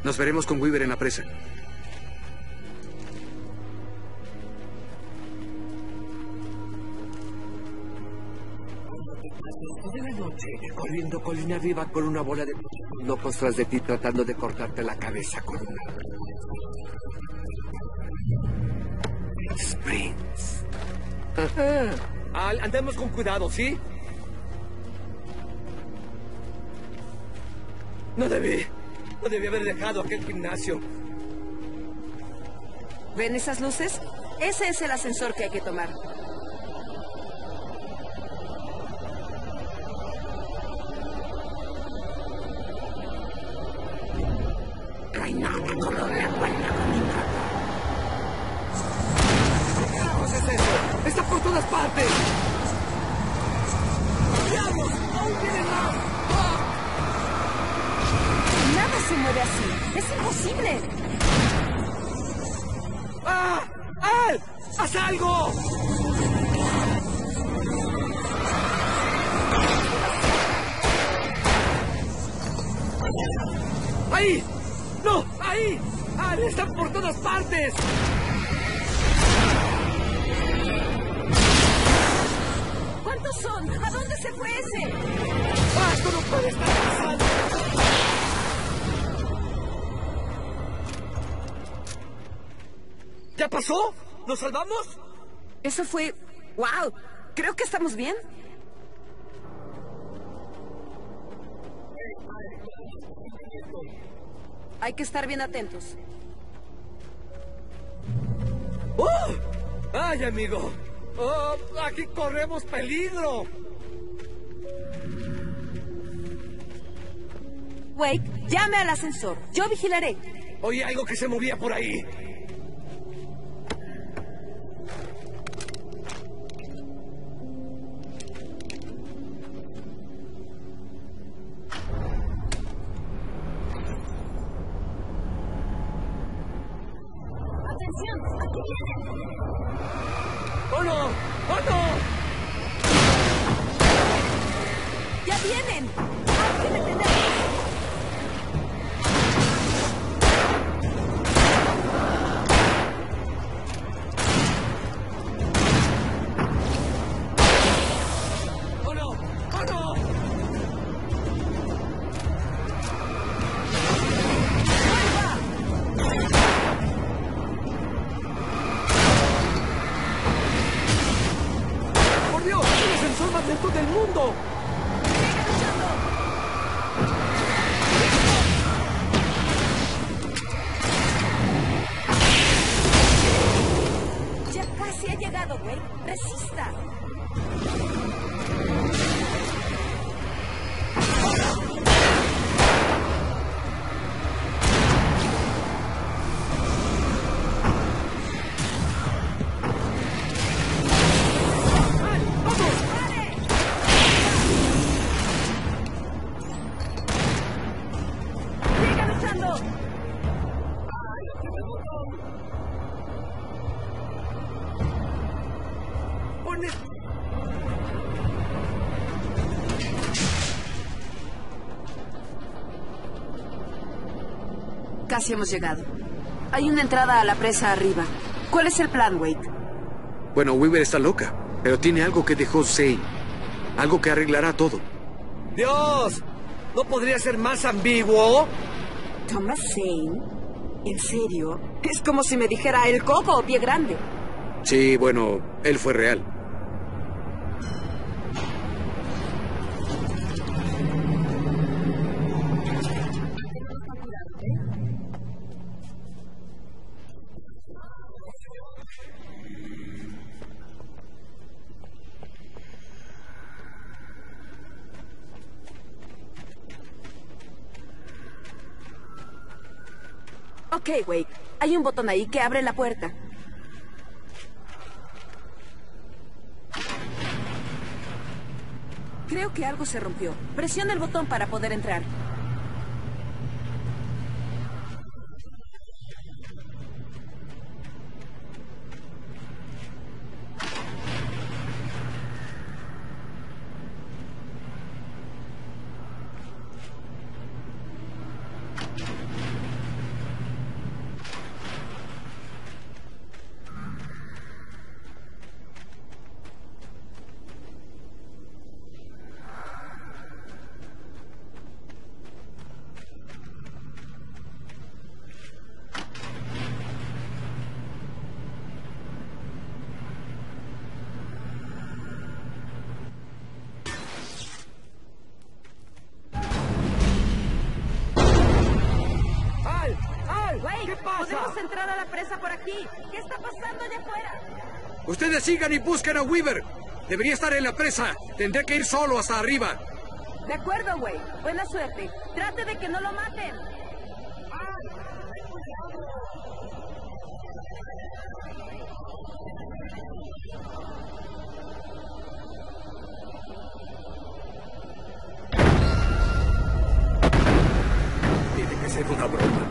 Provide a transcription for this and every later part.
Nos veremos con Weaver en la presa. De la noche, corriendo colina arriba con una bola de locos tras de ti tratando de cortarte la cabeza con una... Sprints. Andemos con cuidado, ¿sí? No debí haber dejado aquel gimnasio. ¿Ven esas luces? Ese es el ascensor que hay que tomar. No hay nada como una buena caminata. ¿Qué carajos es eso? ¡Está por todas partes! ¡Diablos! ¡Aún tienen más! ¡Ah! Nada se mueve así. ¡Es imposible! ¡Ah! ¡Al! ¡Haz algo! ¡Ahí! ¡No! ¡Ahí! ¡Al! ¡Están por todas partes! ¿Cuántos son? ¿A dónde se fue ese? ¡Ah! ¡Esto no puede estar pasando! ¿Ya pasó? ¿Nos salvamos? Eso fue... ¡Wow! Creo que estamos bien. Hay que estar bien atentos. ¡Oh! ¡Ay, amigo! ¡Oh! ¡Aquí corremos peligro! Wake, llame al ascensor. Yo vigilaré. Oí algo que se movía por ahí. ¡Oh, no! ¡Oh, no! ¡Ya vienen! ¡Hay que detenerlos! ¡Oh, no! ¡Oh, no! ¡Por Dios! ¡Es el ascensor más lento del mundo! Ya casi ha llegado, Wake. Resista. ¡Siga luchando! ¡Pone! Casi hemos llegado. Hay una entrada a la presa arriba. ¿Cuál es el plan, Wake? Bueno, Weaver está loca, pero tiene algo que dejó Zane. Algo que arreglará todo. ¡Dios! ¿No podría ser más ambiguo? ¿Thomas Zane? ¿En serio? Es como si me dijera el coco o pie grande. Sí, bueno, él fue real. Ok, Wake. Hay un botón ahí que abre la puerta. Creo que algo se rompió. Presiona el botón para poder entrar. podemos entrar a la presa por aquí. ¿Qué está pasando allá afuera? Ustedes sigan y busquen a Weaver. Debería estar en la presa. Tendré que ir solo hasta arriba. De acuerdo, güey. Buena suerte. Trate de que no lo maten. Tiene que ser una broma.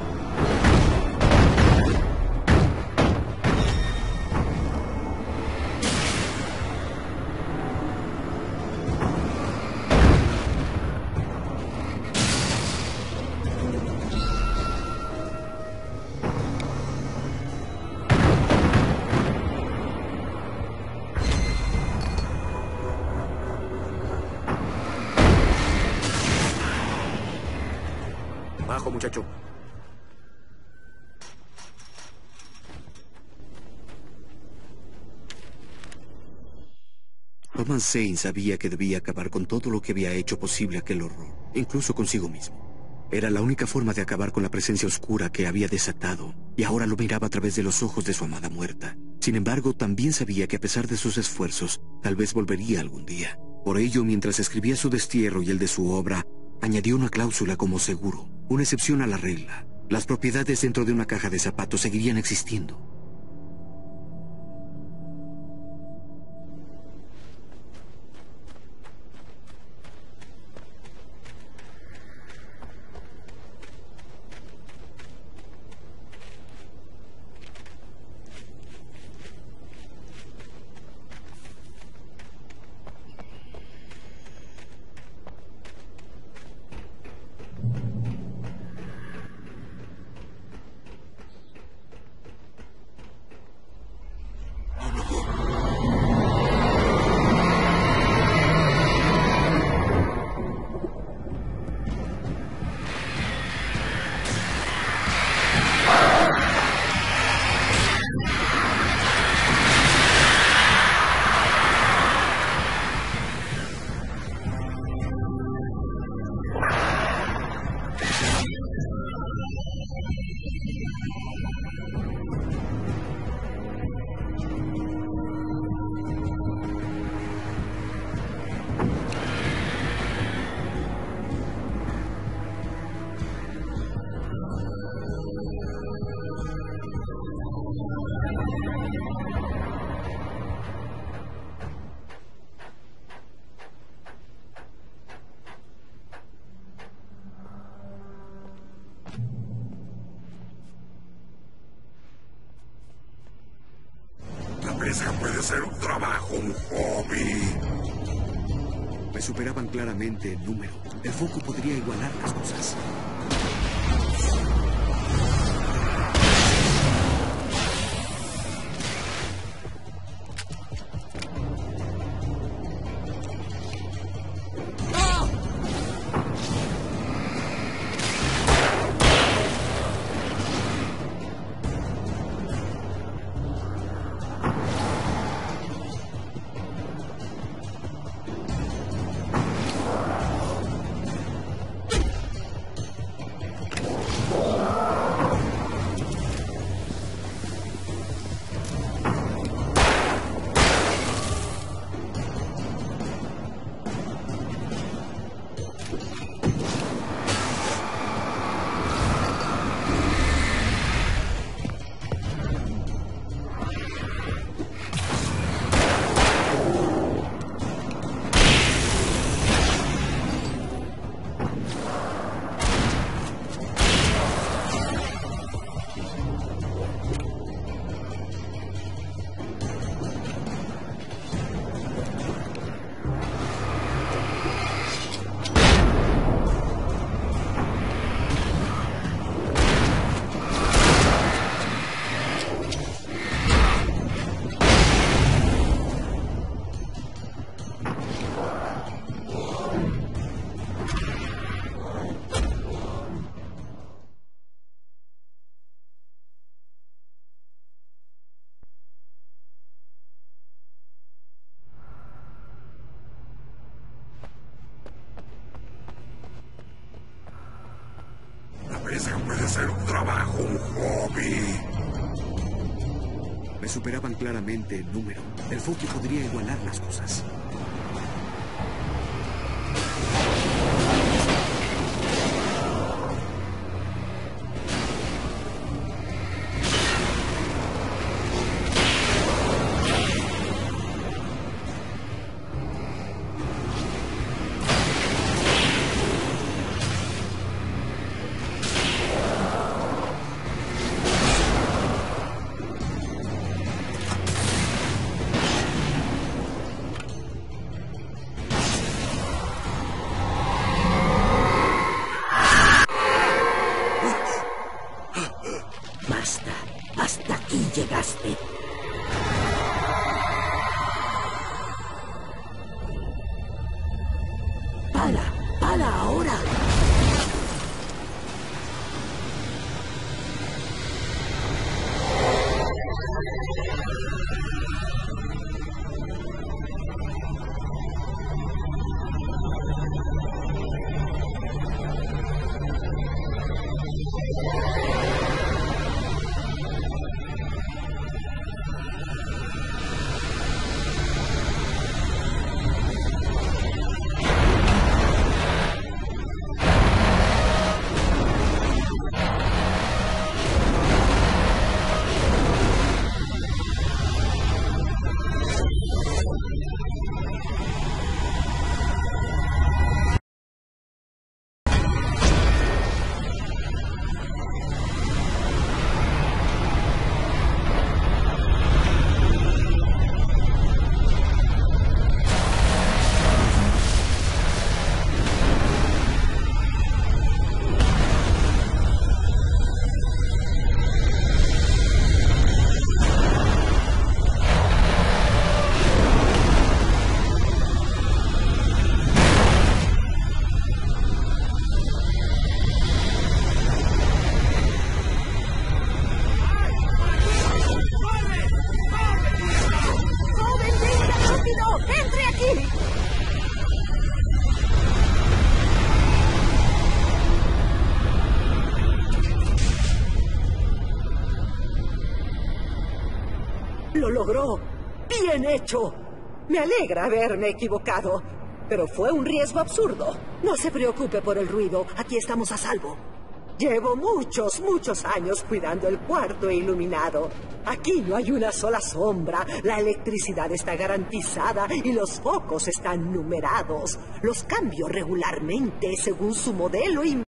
Bajo, muchacho. Thomas Zane sabía que debía acabar con todo lo que había hecho posible aquel horror, incluso consigo mismo. Era la única forma de acabar con la presencia oscura que había desatado, y ahora lo miraba a través de los ojos de su amada muerta. Sin embargo, también sabía que a pesar de sus esfuerzos, tal vez volvería algún día. Por ello, mientras escribía su destierro y el de su obra, añadió una cláusula como seguro, una excepción a la regla. Las propiedades dentro de una caja de zapatos seguirían existiendo. Puede ser un trabajo, un hobby. Me superaban claramente en número. El foco podría igualar las cosas. deseo puede ser un trabajo, un hobby. Me superaban claramente el número. El Foki podría igualar las cosas. Basta. Hasta aquí llegaste. ¡Para ahora! ¡Lo logró! ¡Bien hecho! Me alegra haberme equivocado, pero fue un riesgo absurdo. No se preocupe por el ruido, aquí estamos a salvo. Llevo muchos años cuidando el cuarto iluminado. Aquí no hay una sola sombra, la electricidad está garantizada y los focos están numerados. Los cambio regularmente según su modelo y